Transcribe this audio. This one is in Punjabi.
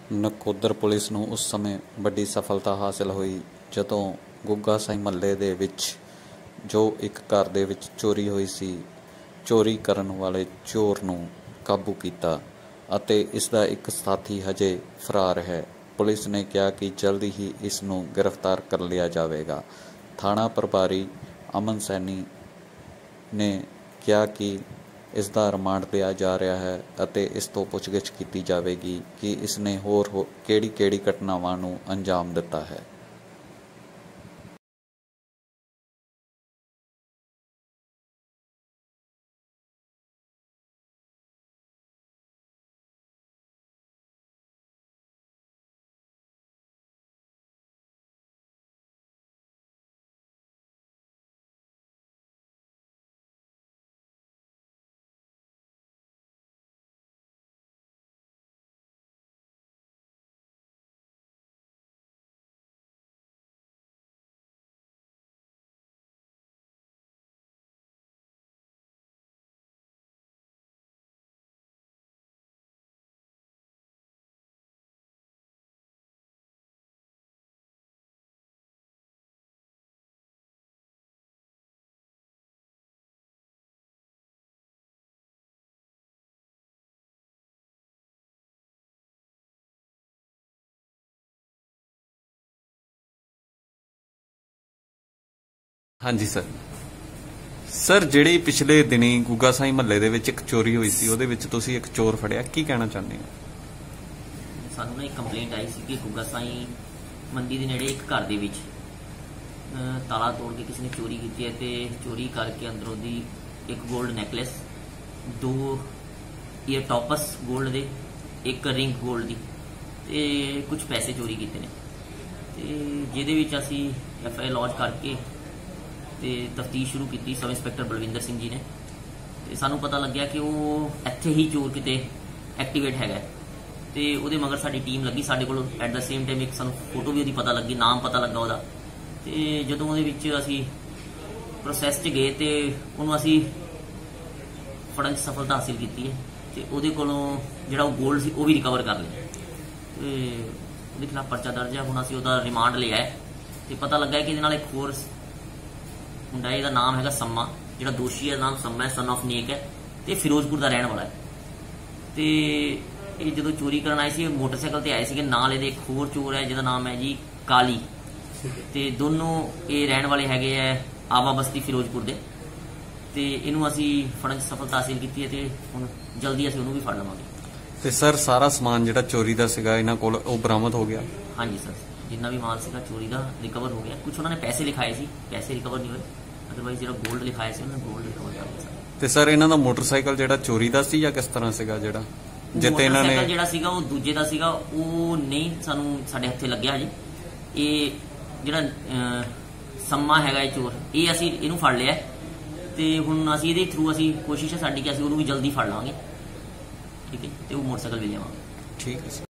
ਨਕੋਦਰ ਪੁਲਿਸ ਨੂੰ ਉਸ ਸਮੇਂ ਵੱਡੀ ਸਫਲਤਾ ਹਾਸਲ ਹੋਈ ਜਦੋਂ ਗੁੱਗਾ ਸਾਈਂ ਮਹੱਲੇ ਦੇ ਵਿੱਚ ਜੋ ਇੱਕ ਘਰ ਦੇ ਵਿੱਚ ਚੋਰੀ ਹੋਈ ਸੀ, ਚੋਰੀ ਕਰਨ ਵਾਲੇ ਚੋਰ ਨੂੰ ਕਾਬੂ ਕੀਤਾ ਅਤੇ ਇਸ ਦਾ ਇੱਕ ਸਾਥੀ ਹਜੇ ਫਰਾਰ ਹੈ। ਪੁਲਿਸ ਨੇ ਕਿਹਾ ਕਿ ਜਲਦੀ ਹੀ ਇਸ ਨੂੰ ਗ੍ਰਿਫਤਾਰ ਕਰ ਲਿਆ ਜਾਵੇਗਾ। ਥਾਣਾ ਪ੍ਰਭਾਰੀ ਅਮਨ ਸੈਣੀ ਨੇ ਕਿਹਾ ਕਿ ਇਸ ਦਾ ਰਿਮਾਂਡ ਲਿਆ ਜਾ ਰਿਹਾ ਹੈ ਅਤੇ ਇਸ ਤੋਂ ਪੁੱਛਗਿੱਛ ਕੀਤੀ ਜਾਵੇਗੀ ਕਿ ਇਸ ਨੇ ਹੋਰ ਕਿਹੜੀ ਘਟਨਾਵਾਂ ਨੂੰ ਅੰਜਾਮ ਦਿੱਤਾ ਹੈ। ਹਾਂਜੀ ਸਰ ਜਿਹੜੀ ਪਿਛਲੇ ਦਿਨੀ ਗੁੱਗਾ ਸਾਈਂ ਮਹੱਲੇ ਦੇ ਵਿੱਚ ਇੱਕ ਚੋਰੀ ਹੋਈ ਸੀ, ਉਹਦੇ ਵਿੱਚ ਤੁਸੀਂ ਇੱਕ ਚੋਰ ਫੜਿਆ, ਕੀ ਕਹਿਣਾ ਚਾਹੁੰਦੇ ਹੋ? ਸਾਨੂੰ ਨਾ ਇੱਕ ਕੰਪਲੇਂਟ ਆਈ ਸੀ ਕਿ ਗੁੱਗਾ ਸਾਈਂ ਮੰਡੀ ਦੇ ਨੇੜੇ ਇੱਕ ਘਰ ਦੇ ਵਿੱਚ ਤਾਲਾ ਤੋੜ ਕੇ ਕਿਸੇ ਨੇ ਚੋਰੀ ਕੀਤੀ ਹੈ ਤੇ ਚੋਰੀ ਕਰਕੇ ਅੰਦਰੋਂ ਦੀ ਇੱਕ 골ਡ ਨੈਕਲੈਸ, 2 ਈਅਰ ਟੌਪਸ 골ਡ ਦੇ, ਇੱਕ ਰਿੰਗ 골ਡ ਦੀ ਤੇ ਕੁਝ ਪੈਸੇ ਚੋਰੀ ਕੀਤੇ ਨੇ। ਤੇ ਜਿਹਦੇ ਵਿੱਚ ਅਸੀਂ FIR ਲੌਂਚ ਕਰਕੇ ਤੇ ਤਫਤੀਸ਼ ਸ਼ੁਰੂ ਕੀਤੀ ਸਬ ਇੰਸਪੈਕਟਰ ਬਲਵਿੰਦਰ ਸਿੰਘ ਜੀ ਨੇ। ਤੇ ਸਾਨੂੰ ਪਤਾ ਲੱਗਿਆ ਕਿ ਉਹ ਇੱਥੇ ਹੀ ਚੋਰ ਕਿਤੇ ਐਕਟੀਵੇਟ ਹੈਗਾ ਤੇ ਉਹਦੇ ਮਗਰ ਸਾਡੀ ਟੀਮ ਲੱਗੀ। ਸਾਡੇ ਕੋਲ ਐਟ ਦਾ ਸੇਮ ਟਾਈਮ ਇੱਕ ਸਾਨੂੰ ਫੋਟੋ ਵੀ ਉਹਦੀ ਪਤਾ ਲੱਗੀ, ਨਾਮ ਪਤਾ ਲੱਗਾ ਉਹਦਾ। ਤੇ ਜਦੋਂ ਉਹਦੇ ਵਿੱਚ ਅਸੀਂ ਪ੍ਰੋਸੈਸ 'ਚ ਗਏ ਤੇ ਉਹਨੂੰ ਅਸੀਂ ਫੜਨ 'ਚ ਸਫਲਤਾ ਹਾਸਿਲ ਕੀਤੀ ਹੈ ਤੇ ਉਹਦੇ ਕੋਲੋਂ ਜਿਹੜਾ ਉਹ 골ਡ ਸੀ ਉਹ ਵੀ ਰਿਕਵਰ ਕਰ ਲਿਆ ਤੇ ਉਹਦੇ ਖਿਲਾਫ ਪਰਚਾ ਦਰਜ ਹੈ। ਹੁਣ ਅਸੀਂ ਉਹਦਾ ਰਿਮਾਂਡ ਲਿਆ ਹੈ ਤੇ ਪਤਾ ਲੱਗਾ ਕਿ ਇਹਦੇ ਨਾਲ ਇੱਕ ਹੋਰ ਮੁੰਡਾ, ਇਹਦਾ ਨਾਮ ਹੈਗਾ ਸੰਮਾ, ਜਿਹੜਾ ਦੋਸ਼ੀ ਹੈ ਨਾਮ ਸੰਮਾ ਹੈ, ਸਨ ਆਫ ਨੇਕ ਹੈ ਤੇ ਫਿਰੋਜ਼ਪੁਰ ਦਾ ਰਹਿਣ ਵਾਲਾ ਹੈ। ਤੇ ਇਹ ਜਦੋਂ ਚੋਰੀ ਕਰਨ ਆਏ ਸੀ ਮੋਟਰਸਾਈਕਲ ਤੇ ਆਏ ਸੀਗੇ। ਨਾਲ ਇਹਦੇ ਇੱਕ ਹੋਰ ਚੋਰ ਹੈ ਜਿਹਦਾ ਨਾਮ ਹੈ ਜੀ ਕਾਲੀ, ਤੇ ਦੋਨੋਂ ਇਹ ਰਹਿਣ ਵਾਲੇ ਹੈਗੇ ਹੈ ਆਵਾ ਬਸਤੀ ਫਿਰੋਜ਼ਪੁਰ ਦੇ। ਤੇ ਇਹਨੂੰ ਅਸੀਂ ਫੜਨ 'ਚ ਸਫਲਤਾ ਹਾਸਿਲ ਕੀਤੀ ਹੈ ਤੇ ਹੁਣ ਜਲਦੀ ਅਸੀਂ ਉਹਨੂੰ ਵੀ ਫੜ ਲਵਾਂਗੇ। ਤੇ ਸਰ ਸਾਰਾ ਸਮਾਨ ਜਿਹੜਾ ਚੋਰੀ ਦਾ ਸੀਗਾ ਇਹਨਾਂ ਕੋਲ ਉਹ ਬਰਾਮਦ ਹੋ ਗਿਆ? ਹਾਂਜੀ ਸਰ, ਜਿੰਨਾ ਵੀ ਮਾਲ ਸੀਗਾ ਚੋਰੀ ਦਾ ਰਿਕਵਰ ਹੋ ਗਿਆ। ਕੁਝ ਉਹਨਾਂ ਨੇ ਪੈਸੇ ਲਿਖਾਏ ਸੀ, ਪੈਸੇ ਰਿਕਵਰ ਨਹੀਂ ਹੋਏ, ਅਦਰਵਾਈਜ਼ ਜਿਹੜਾ 골ਡ ਲਿਖਾਇਆ ਸੀ ਉਹਨਾਂ ਨੇ 골ਡ ਰਿਕਵਰ ਕਰ ਲਿਆ। ਤੇ ਸਰ ਇਹਨਾਂ ਦਾ ਮੋਟਰਸਾਈਕਲ ਜਿਹੜਾ ਚੋਰੀ ਦਾ ਸੀ ਜਾਂ ਕਿਸ ਤਰ੍ਹਾਂ ਸੀਗਾ? ਜਿਹੜਾ ਜਿੱਤੇ ਇਹਨਾਂ ਨੇ ਜਿਹੜਾ ਸੀਗਾ ਉਹ ਦੂਜੇ ਦਾ ਸੀਗਾ, ਉਹ ਨਹੀਂ ਸਾਨੂੰ ਸਾਡੇ ਹੱਥੇ ਲੱਗਿਆ ਹਜੇ। ਇਹ ਜਿਹੜਾ ਸੰਮਾ ਹੈਗਾ ਇਹ ਚੋਰ, ਇਹ ਅਸੀਂ ਇਹਨੂੰ ਫੜ ਲਿਆ ਤੇ ਹੁਣ ਅਸੀਂ ਇਹਦੇ ਥਰੂ ਅਸੀਂ ਕੋਸ਼ਿਸ਼ ਹੈ ਸਾਡੀ ਕਿ ਅਸੀਂ ਉਹਨੂੰ ਵੀ ਜਲਦੀ ਫੜ ਲਾਂਗੇ, ਠੀਕ ਹੈ, ਤੇ ਉਹ ਮੋਟਰਸਾਈਕਲ ਵੀ ਲਿਆਵਾਂਗੇ। ਠੀਕ ਹੈ।